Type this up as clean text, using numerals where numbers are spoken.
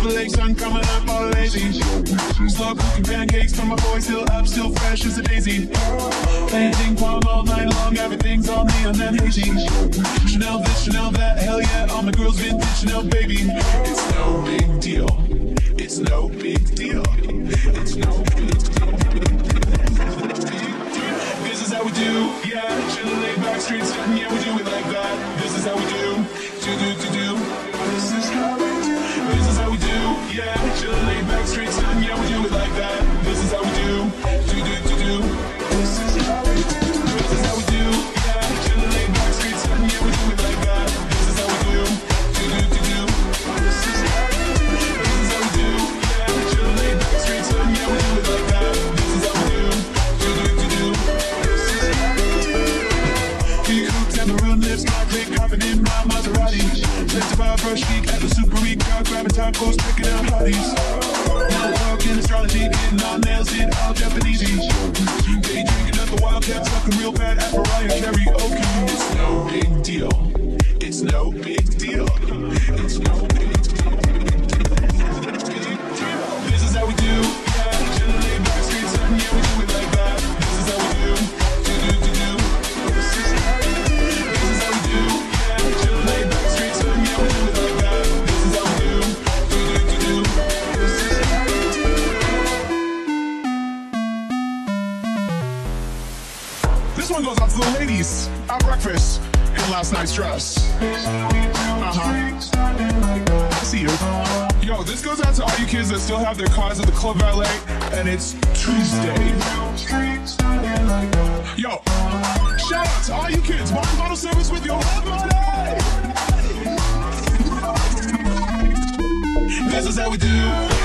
lake, sun coming up all lazy. Slow cooking pancakes from my boy, still up, still fresh as a daisy. Playing ping pong all night long, everything's all neon and hazy. Chanel this, Chanel that, hell yeah, all my girls vintage Chanel, baby. It's no big deal. It's no big deal. It's no big deal. This is how we do, yeah. Chillin' laid back, straight sitting, yeah, we do it like that. This is how we do. This is how we do. This is how we do, yeah. Chillin' laid back, straight sitting, yeah, we do it like that. This is how we do. This is how we do. This is how we do, yeah. Chillin' laid back, straight sitting, yeah, we do it like that. This is how we do. This is how we do. This is how we do, yeah. Chillin' laid back, straight sitting, yeah, we do it like that. This is how we do. This is how we do. Big hoops and maroon lips, my click hopping in my Maserati. Let's buy a brush geek at the Super Week, grabbing tacos, picking out hotties. Now talking astrology, getting all nails in all Japanese. Day drinking at the Wildcats, fucking real bad at Mariah karaoke. It's no big deal. It's no big deal. It's no big deal. This is how we do, yeah. Chillin' laid back, straight sitting, yeah, we do it like that. This is how we do. This is how we do. This is how we do, yeah. Chillin' laid back, straight sitting, yeah, we do it like that. This is how we do. This is how we do. This one goes out to the ladies at breakfast in last night's dress. I see you. Yo, this goes out to all you kids that still have their cars at the Club Valet, and it's Tuesday. Yo, shout out to all you kids. Bottle service with your love money. This is how we do.